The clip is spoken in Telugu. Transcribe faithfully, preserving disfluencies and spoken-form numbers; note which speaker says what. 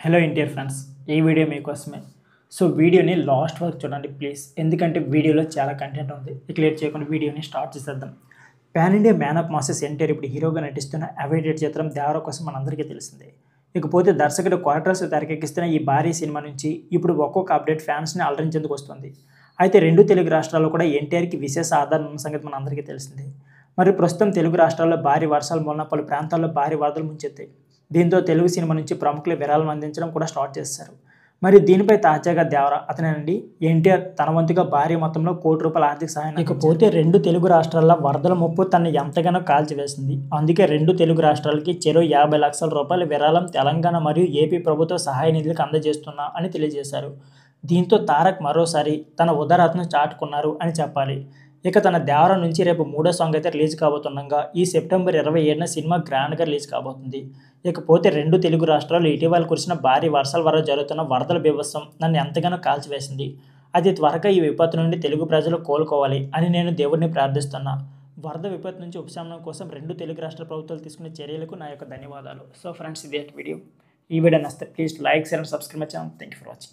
Speaker 1: హలో ఇండియర్ ఫ్రెండ్స్, ఈ వీడియో మీకోసమే. సో వీడియోని లాస్ట్ వరకు చూడండి ప్లీజ్, ఎందుకంటే వీడియోలో చాలా కంటెంట్ ఉంది. ఇక లేట్ చేయకుండా వీడియోని స్టార్ట్ చేసేద్దాం. Pan India man of masses NTR ఇప్పుడు హీరోగా నటిస్తున్న అవైటెడ్ చిత్రం దేవర కోసం మనందరికీ తెలిసిందే. ఇకపోతే దర్శకుడు క్వార్టర్స్ తెరకెక్కిస్తున్న ఈ భారీ సినిమా నుంచి ఇప్పుడు ఒక్కొక్క అప్డేట్ ఫ్యాన్స్ని అలరించేందుకు వస్తుంది. అయితే రెండు తెలుగు రాష్ట్రాల్లో కూడా ఎన్టీఆర్కి విశేష ఆదరణ ఉన్న సంగతి మనందరికీ తెలిసిందే. మరి ప్రస్తుతం తెలుగు రాష్ట్రాల్లో భారీ వర్షాల మూలన పలు ప్రాంతాల్లో భారీ వరదలు ముంచెత్తాయి. దీంతో తెలుగు సినిమా నుంచి ప్రముఖులు విరాళం అందించడం కూడా స్టార్ట్ చేశారు. మరి దీనిపై తాజాగా దేవర అతనేనండి ఎన్టీఆర్ తన వంతుగా భారీ మొత్తంలో కోటి రూపాయల ఆర్థిక సహాయం. ఇకపోతే రెండు తెలుగు రాష్ట్రాల్లో వరదల ముప్పు తనని ఎంతగానో కాల్చివేసింది. అందుకే రెండు తెలుగు రాష్ట్రాలకి చెరో యాభై లక్షల రూపాయల విరాళం తెలంగాణ మరియు ఏపీ ప్రభుత్వ సహాయ నిధులకు అందజేస్తున్నా అని తెలియజేశారు. దీంతో తారక్ మరోసారి తన ఉదారతను చాటుకున్నారు అని చెప్పాలి. ఇక తన దేవర నుంచి రేపు మూడో సాంగ్ అయితే రిలీజ్ కాబోతుండగా ఈ సెప్టెంబర్ ఇరవై ఏడున సినిమా గ్రాండ్గా రిలీజ్ కాబోతుంది. ఇకపోతే రెండు తెలుగు రాష్ట్రాలు ఇటీవల కురిసిన భారీ వర్షాల వల్ల జరుగుతున్న వరదల బీభత్సం నన్ను ఎంతగానో కాల్చివేసింది. అది త్వరగా ఈ విపత్తు నుండి తెలుగు ప్రజలు కోలుకోవాలి అని నేను దేవుడిని ప్రార్థిస్తున్నా. వరద విపత్తు నుంచి ఉపశమనం కోసం రెండు తెలుగు రాష్ట్ర ప్రభుత్వాలు తీసుకునే చర్యలకు నా యొక్క ధన్యవాదాలు. సో ఫ్రెండ్స్, ఇది వీడియో. ఈ వీడియో నచ్చితే please like, share and subscribe my channel. Thank you for watching.